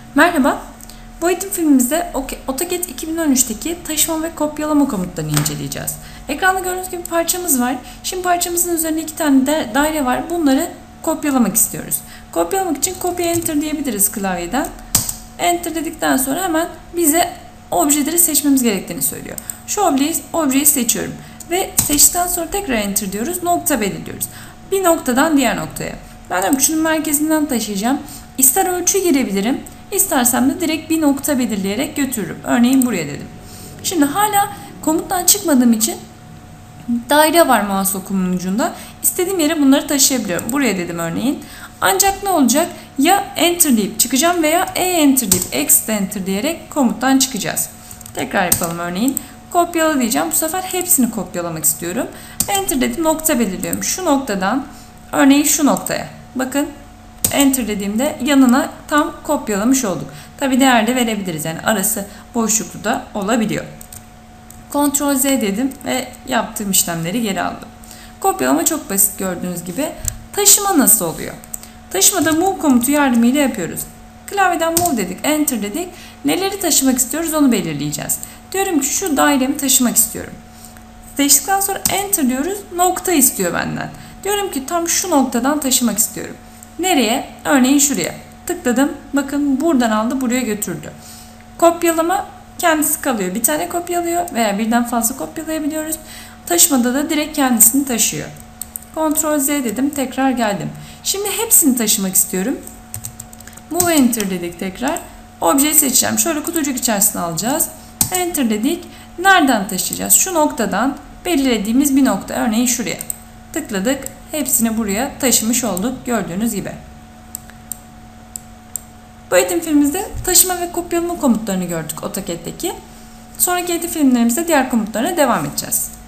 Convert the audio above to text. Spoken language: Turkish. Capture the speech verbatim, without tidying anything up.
Merhaba, bu eğitim filmimizde AutoCAD iki bin on üç'teki taşıma ve kopyalama komutlarını inceleyeceğiz. Ekranda gördüğünüz gibi parçamız var. Şimdi parçamızın üzerinde iki tane de daire var. Bunları kopyalamak istiyoruz. Kopyalamak için Copy Enter diyebiliriz klavyeden. Enter dedikten sonra hemen bize objeleri seçmemiz gerektiğini söylüyor. Şu objeyi, objeyi seçiyorum ve seçtikten sonra tekrar Enter diyoruz. Nokta belirliyoruz. Bir noktadan diğer noktaya. Ben diyorum ki şunun merkezinden taşıyacağım. İster ölçü girebilirim. İstersem de direkt bir nokta belirleyerek götürürüm. Örneğin buraya dedim. Şimdi hala komuttan çıkmadığım için daire var mouse okumunun ucunda. İstediğim yere bunları taşıyabiliyorum. Buraya dedim örneğin. Ancak ne olacak? Ya Enter deyip çıkacağım veya E Enter deyip Exit Enter diyerek komuttan çıkacağız. Tekrar yapalım örneğin. Kopyala diyeceğim. Bu sefer hepsini kopyalamak istiyorum. Enter dedim, nokta belirliyorum. Şu noktadan örneğin şu noktaya. Bakın. Enter dediğimde yanına tam kopyalamış olduk. Tabi değer de verebiliriz. Yani arası boşluklu da olabiliyor. Ctrl Z dedim ve yaptığım işlemleri geri aldım. Kopyalama çok basit gördüğünüz gibi. Taşıma nasıl oluyor? Taşımada Move komutu yardımıyla yapıyoruz. Klavyeden Move dedik, Enter dedik. Neleri taşımak istiyoruz onu belirleyeceğiz. Diyorum ki şu dairemi taşımak istiyorum. Seçtikten sonra Enter diyoruz. Nokta istiyor benden. Diyorum ki tam şu noktadan taşımak istiyorum. Nereye? Örneğin şuraya. Tıkladım. Bakın buradan aldı, buraya götürdü. Kopyalama kendisi kalıyor. Bir tane kopyalıyor veya birden fazla kopyalayabiliyoruz. Taşımada da direkt kendisini taşıyor. Ctrl Z dedim. Tekrar geldim. Şimdi hepsini taşımak istiyorum. Move Enter dedik tekrar. Objeyi seçeceğim. Şöyle kutucuk içerisine alacağız. Enter dedik. Nereden taşıyacağız? Şu noktadan belirlediğimiz bir nokta. Örneğin şuraya. Tıkladık. Hepsini buraya taşımış olduk gördüğünüz gibi. Bu eğitim filmimizde taşıma ve kopyalama komutlarını gördük AutoCAD'deki. Sonraki eğitim filmlerimizde diğer komutlarına devam edeceğiz.